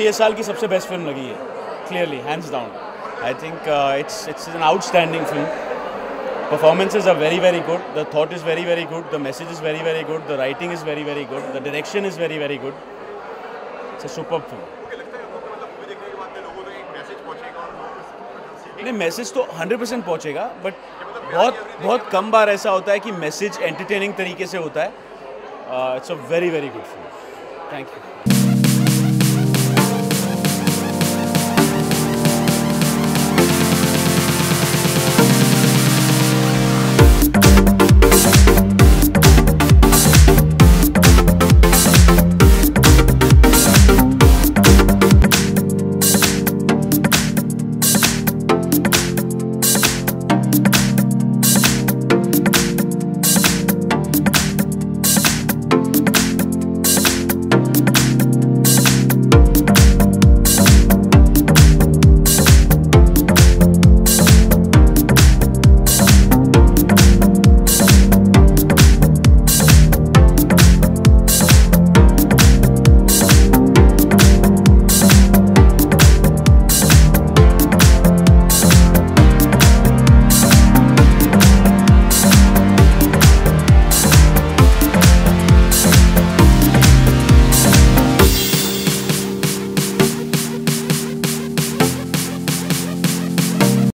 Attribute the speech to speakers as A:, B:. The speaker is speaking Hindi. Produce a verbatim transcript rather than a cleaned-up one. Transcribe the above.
A: ये साल की सबसे बेस्ट फिल्म लगी है, clearly, hands down. I think it's it's an outstanding film. Performances are very very good. The thought is very very good. The message is very very good. The writing is very very good. The direction is very very good. It's a superb film. नहीं, मैसेज तो हंड्रेड परसेंट पहुँचेगा, बट बहुत बहुत कम बार ऐसा होता है कि मैसेज एंटरटेनिंग तरीके से होता है. It's a very very good film. Thank you.